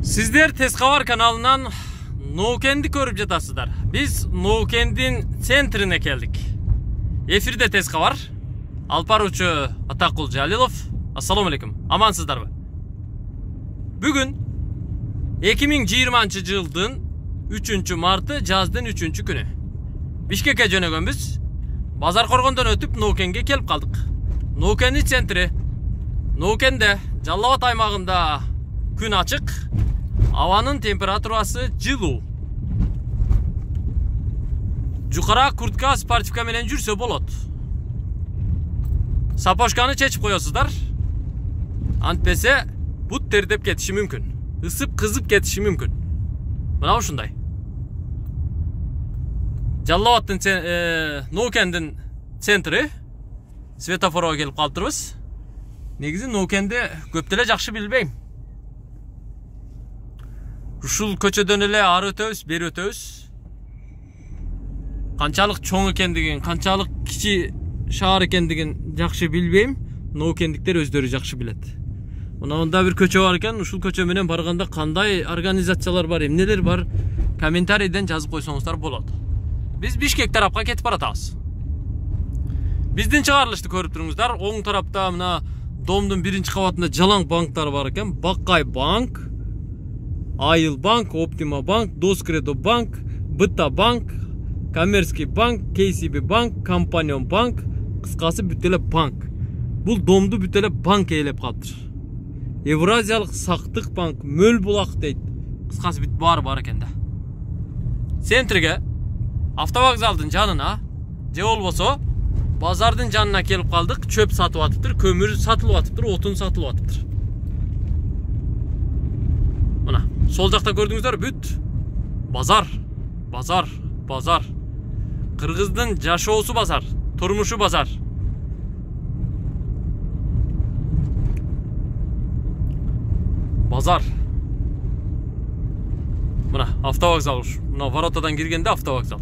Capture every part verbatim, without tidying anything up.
Sizler Tezkavar kanalından Noukend'i көрүп жатасыздар. Biz Noukend'in sentrine keldik. Efirde Tezkavar. Alparuçu Atakul Jalilov. Assalamu alaikum. Amansızdarбы? Bugün эки миң жыйырманчы жылдын үчүнчү марты жаздын үчүнчү күнү. Бишкекке жөнөгөнбүз. Базар коргондон өтүп Noukend'ге келип калдык. Noukend'ин центри. Noukend'де Жалал Абад аймагында күн ачык. Havanın temperaturası жылуу. Жукара куртка спортивка менен жүрсө болот. Сапожканы чечип коесуздар. Антпесе бут тердеп кетиши мүмкүн. Isып кызып кетиши мүмкүн. Мына ушундай. Жалал Абадтын Noukend'ин центри светофорго келип калыптырбыз. Негизи Noukend'ди көп деле жакшы билбейм. Ушул көчөдөн эле ары өтөбүз, бери өтөбүз. Канчалык чоң экендигин, канчалык кичи шаар экендигин жакшы билбейм. Noukendиктер өздөрү жакшы билет. Мына мында бир көчө бар экен. Ушул көчө менен барганда кандай организациялар бар, эмнелер бар, комментарийден жазып койсоңуздар болот. Биз Бишкек тарапка кетип баратабыз. Биздин чыгарылышты көрүп туруңуздар. Оң тарапта мына домдун биринчи кабатында жалаң банктар бар экен. Бакай банк, Айыл банк, Оптима банк, Доскредо банк, Быта банк, Коммерческий банк, Кейсиби банк, Компанион банк, кыскасы бүт эле банк. Бул домду бүт эле банк ээлеп калыптыр. Евразиялык сактык банк, Мөл булак дейт. Кыскасы бүт баары бар экен да. Центриге, автовокзалдын жанына, же болбосо базардын жанына келип калдык. Чөп сатып атыптыр, көмүр сатылып атыптыр, отун сатылып атыптыр. Мына, сол жакта көрдүңүздөр, бүт базар, базар, базар. Кыргыздын жашоосу базар, турмушу базар. Базар. Мына, автовокзал уш. Мына воротадан киргенде автовокзал.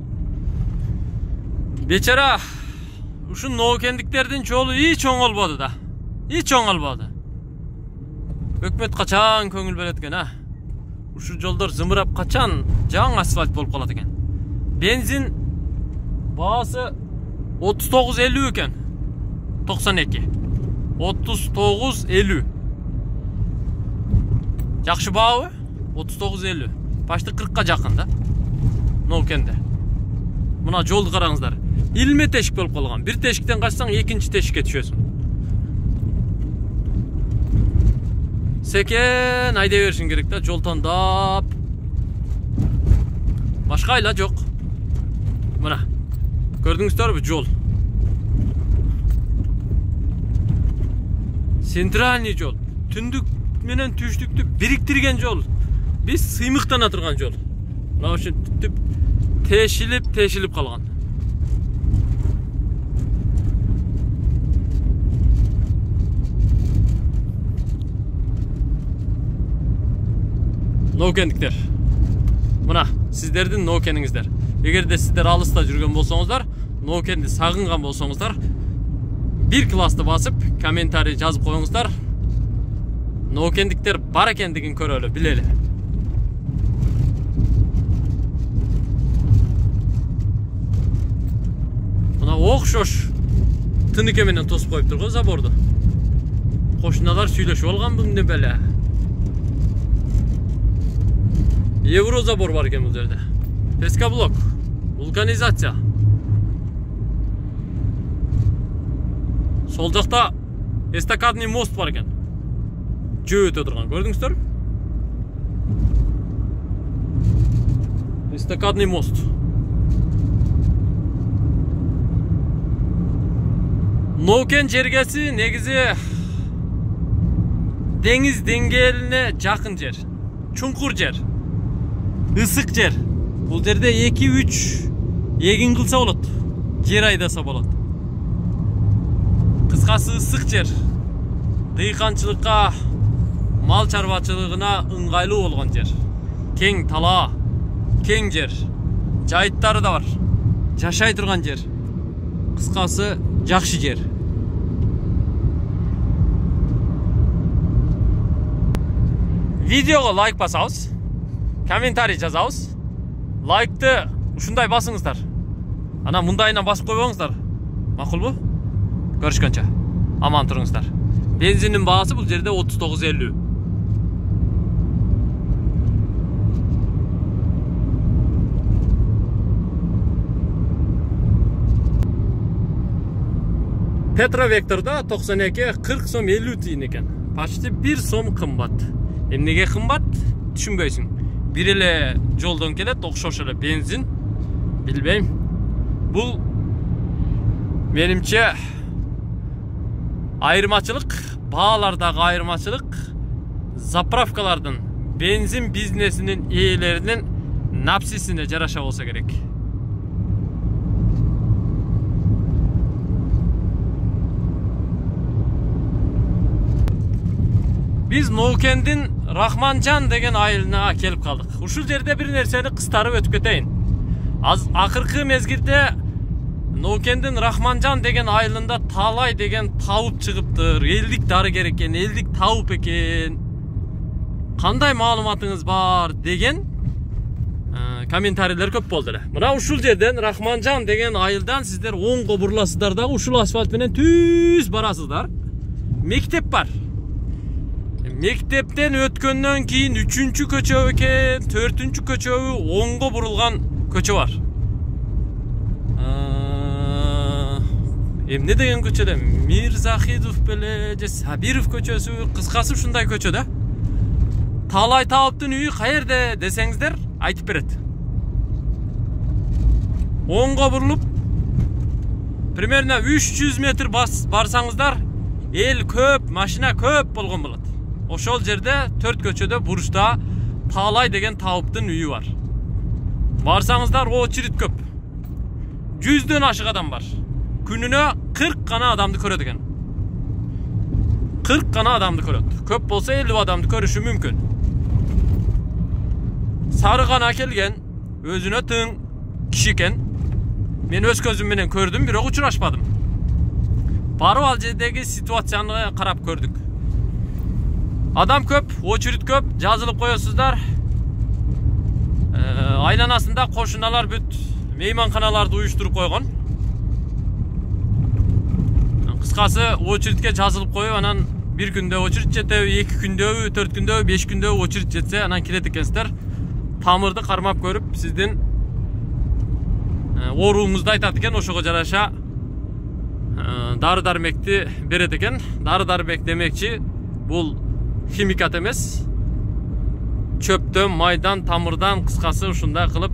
Бечара, ушун Noukendиктердин жолу эч оңолбоду да. Эч оңолбоду. Өкмөт качан көңүл берет экен, а? Ушу жолдор зымырап качан жаңы асфальт болуп калат экен. Бензин баасы отуз тогуз элүү экен. токсон эки. отуз тогуз элүү. Жакшы баабы? отуз тогуз элүү. Почти кыркка жакын да. Noukend'де. Мына жолду караңыздар. Илме тешик болуп калган. Бир тешиктен качсаң, экинчи тешикке түшөсүң. Секен айдай беришин керек да, жол тандап. Башка айла жок. Мына. Көрдүңүздөрбү жол? Центральный жол. Түндүк менен түштүктү бириктирген жол. Биз сыймыктана турган жол. Мына ушун түтүп тешилип, тешилип калган. Noukendиктер. Мына, сиздердин Noukendиңиздер. Эгерде сиздер алыста жүргөн болсоңуздар, Noukendди сагынган болсоңуздар, бир классты басып, комментарий жазып коюңуздар. Noukendиктер бар экендигин көрөлү, билели. Мына окшош тыныке менен тосуп коюптур го заборду. Кошуналар сүйлөшүп алган бул эмне беле? Евро забор бар экен бул жерде. Пескоблок, вулканизация. Сол жакта эстакадный мост бар экен. Жөө өтө турган, көрдүңүздөр? Эстакадный мост. Noukend жергеси негизи деңиз деңгээлине жакын жер. Чуңкур жер. Ысык жер. Бул жерде эки үч эгин кылса болот. Жер айдаса болот. Кыскасы ысык жер. Дыйканчылыкка, мал чарбачылыгына ыңгайлуу болгон жер. Кең талаа, кең жер. Жайыттары да бар. Жашай турган жер. Кыскасы жакшы жер. Видеоға лайк басабыз, комментарий жазабыз. Лайкты ушундай басыңыздар. Ана мындайынан басып койбоңуздар. Макулбу? Көрүшкөнчө. Аман туруңуздар. Бензинин баасы бул жерде отуз тогуз элүү. Petrovektorda токсон эки кырк сом элүү тиын экен. Почти бир сом кымбат. Эмнеге кымбат? Түшүнбөйсүң. Бир эле жолдон келет, окшош эле бензин. Билбейм. Бул менимче айырмачылык, баалардагы айырмачылык заправкалардын, бензин бизнесинин ээлеринин напсисине жараша болсо керек. Biz Noukend'in Rahmancan деген айылына келип калдык. Ушул жерде бир нерсени кыстарып өтүп кетейин. Az акыркы мезгилде Noukend'in Rahmancan деген айылында талай деген тауып чыгыптыр. Элдик дарыгер экен, элдик тауып экен. Кандай маалыматыңыз бар деген комментарийлер көп болду эле. Мына ушул жерден Rahmancan деген айылдан сиздер оңго буруласыздар дагы ушул асфальт менен түз барасыздар. Мектеп бар. Мектептен өткөндөн кийин үчүнчү көчө экен, төртүнчү көчөбү оңго бурулган көчө бар. Эмне деген көчөдө? Мирзахидов беле же Сабиров көчөсү, кыскасы ушундай көчө да. Талай тауптун үйү каерде десеңиздер, айтып берет. Оңго бурулуп, примерно үч жүз метр барсаңыздар, эл көп, машина көп болгон болот. Ошол жерде төрт көчөдө бурушта Талай деген тауптун үйү бар. Барсаңыздар очередь көп. Жүздөн ашык адам бар. Күнүнө кырк гана адамды көрөт экен. кырк гана адамды көрөт. Көп болсо элүү адамды көрүшү мүмкүн. Сары гана келген, өзүнө тың киши экен. Мен өз көзүм менен көрдүм, бирок учурашпадым. Барып ал жердеги ситуацияны карап көрдүк. Адам көп, очередь көп, жазылып коесуздар. Айланасында кошуналар бүт мейманканаларды уюштуруп койгон. Кыскасы очередке жазылып коюп, анан бир күндө очередь жетеби, эки күндөбү, төрт күндөбү, беш күндөбү очередь жетсе, анан кирет экенсиздер. Тамырды кармап көрүп, сиздин ооруңузду айтат экен, ошого жараша дары дармекти берет экен. Дары дармек демекчи, бул химикат эмес. Чөптөн, майдан, тамырдан, кыскасы ушундай кылып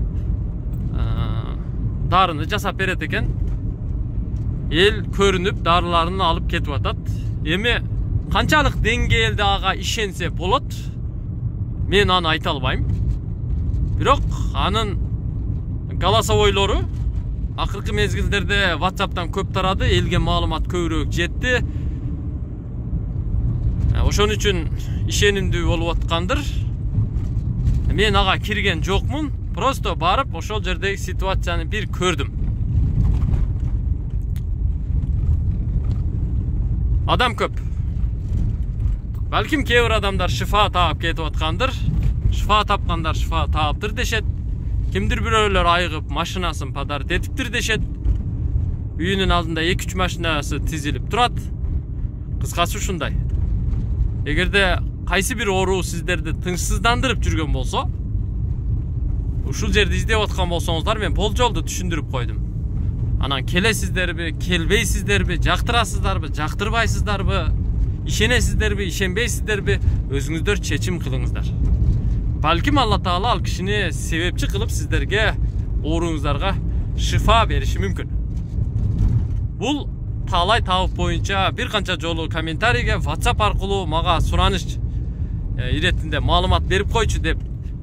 дарыны жасап берет экен. Эл көрүнүп, дарыларын алып кетип атат. Эми канчалык деңгээлде ага ишенсе болот, мен аны айта албайм. Бирок анын голосовойлору акыркы мезгилдерде WhatsApp'тан көп тарады, элге маалымат көбүрөөк жетти. Ошон үчүн ишенимдүү болуп аткандыр. Мен ага кирген жокмун, просто барып ошол жердеги ситуацияны бир көрдүм. Адам көп. Балким кээ бир адамдар шифа таап кетип аткандыр. Шифа тапкандар шифа тааптыр дешет. Кимдир бирөөлөр айыгып машинасын падар детиптир дешет. Үйүнүн алдында эки үч машинасы тизилип турат. Кыскасы ушундай. Эгерде кайсы бир оору сиздерди тынчсыздандырып жүргөн болсо, ушул жерди издеп аткан болсоңуздар, мен болжолду түшүндүрүп койдум. Анан келесиздерби, келбейсиздерби, жактырасыздарбы, жактырбайсыздарбы, ишенесиздерби, ишенбейсиздерби, өзүңүздөр чечим кылыңыздар. Балким Алла Таала ал кишини себепчи кылып сиздерге ооруңуздарга шифа бериши мүмкүн. Бул талай тауып боюнча бир канча жолу комментарийге WhatsApp аркылуу мага сураныш иретинде маалымат берип койчу деп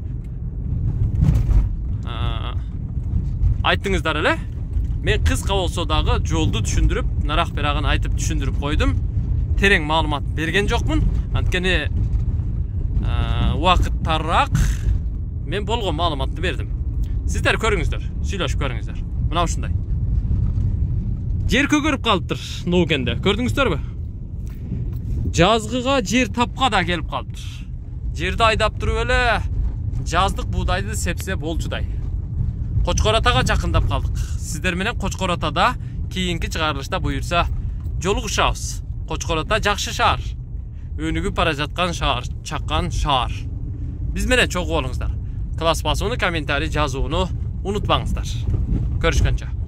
айттыңыздар эле. Мен кыска болсо дагы жолду түшүндүрүп, нарак берагын айтып түшүндүрүп койдум. Терең маалымат берген жокмун. Анткени убакыт тарыраак мен болгон маалыматты бердим. Сиздер көрүңүздөр, сүйлөшүп көрүңүздөр. Мына ушундай. Жер көгөрүп калыптыр Noukend'де. Көрдүңүздөрбү? Жазгыга жер тапка да келип калыптыр. жерди айдап туруп эле жаздык buğdайды сепсе болчудай. Кочкор атага жакындап калдык. Сиздер менен Кочкор атада кийинки чыгарылышта буюрса жолугушабыз. Кочкор ата жакшы шаар. Өнүгүп бара жаткан шаар, чаккан шаар. Биз менен чогуу болуңуздар. Класс басууну, комментарий жазууну унутпаңыздар. Көрүшкөнчө.